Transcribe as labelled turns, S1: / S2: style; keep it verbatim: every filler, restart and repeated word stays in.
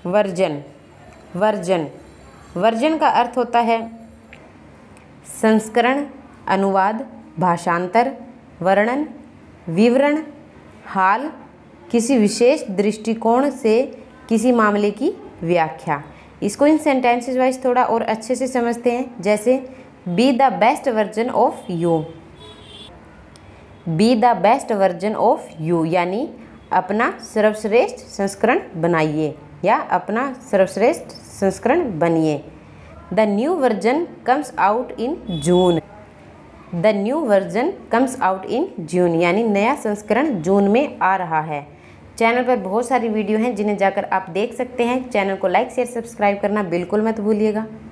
S1: Version. Version version का अर्थ होता है संस्करण, अनुवाद, भाषांतर, वर्णन, विवरण, हाल, किसी विशेष दृष्टिकोण से किसी मामले की व्याख्या। इसको इन सेंटेंसेस वाइज थोड़ा और अच्छे से समझते हैं। जैसे be the best version of you. Be the best version of you यानी अपना सर्वश्रेष्ठ संस्करण बनाइए या अपना सर्वश्रेष्ठ संस्करण बनिए। The new version comes out in June. The new version comes out in June यानी नया संस्करण जून में आ रहा है। चैनल पर बहुत सारी वीडियो हैं जिन्हें जाकर आप देख सकते हैं। चैनल को लाइक शेयर सब्सक्राइब करना बिल्कुल मत भूलिएगा।